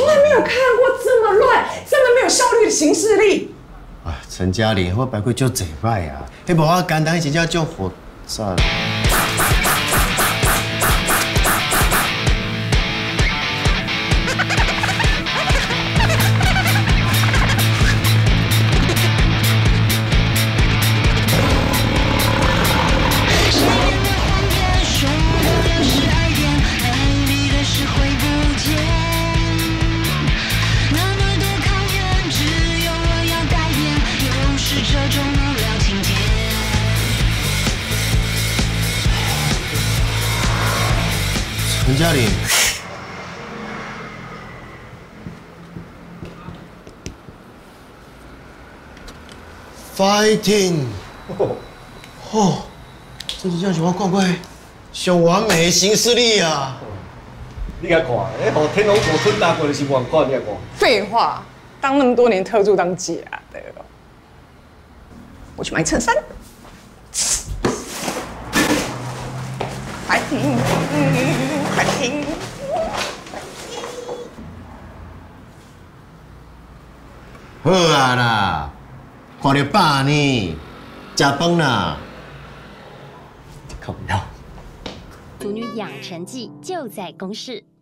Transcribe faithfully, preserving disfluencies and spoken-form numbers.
从来没有看过这么乱、这么没有效率的行事历。 啊，陈嘉玲，我白过足济摆啊，迄无我简单真正种复杂。 陈嘉玲 ，fighting， 哦，这真正是我看过上完美的行事历啊！ 你甲看，迄互天龙国吞大过就是王冠，你甲看。 废话，当那么多年特助当假的。我去买衬衫。fighting， fighting。 好啊啦，看到饱呢，食饭啦。 靠腰。 《俗女养成记》就在公视。